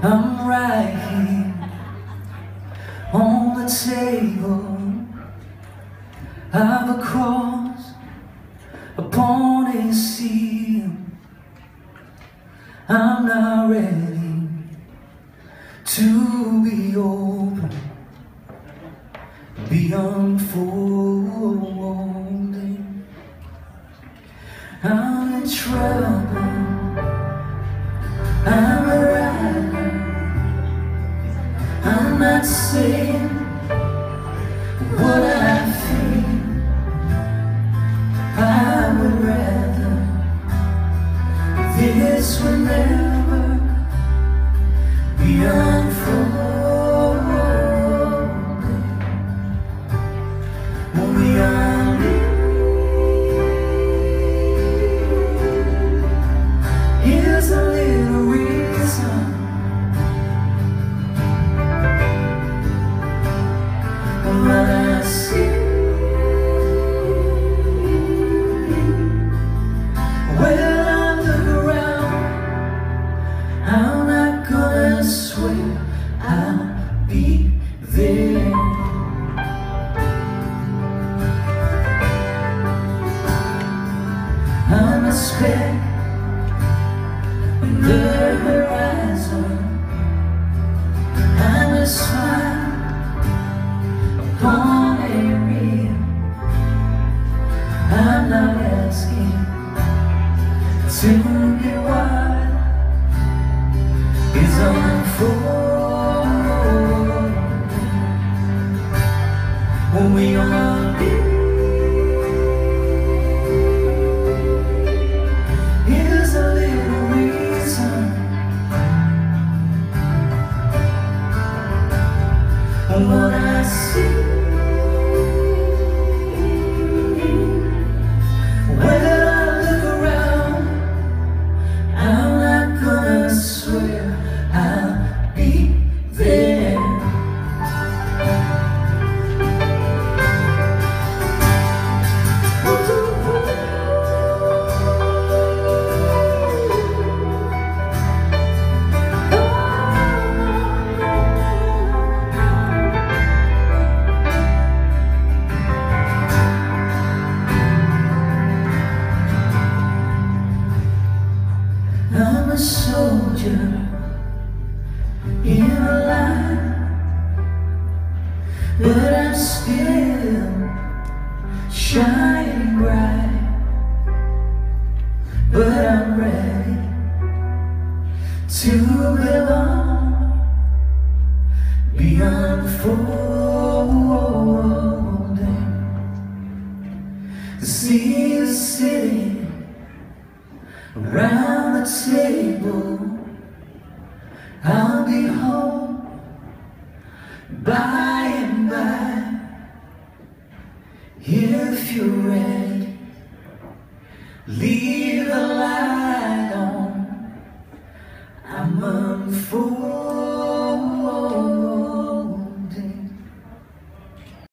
I'm right here on the table. I've a cross upon his seal. I'm not ready to be open, be unfolding. I'm in trouble, I'm a rider. I'm not saying what I feel. I would rather this would never be unfolding. When we are here's a little reason what I see. When I look around, I'm not gonna swear I'll be there. I'm a speck on the horizon. I'm a smile upon a reel. I'm not asking to be what is unfolding. When we are here's a little reason what I see. When I look around, I'm not gonna swear I'll be there. I'm a soldier in a line, but I'm still shining bright. But I'm ready to belong, be unfolding. See you sitting around the table. I'll be home by and by. If you're ready, leave the light on. I'm unfolding.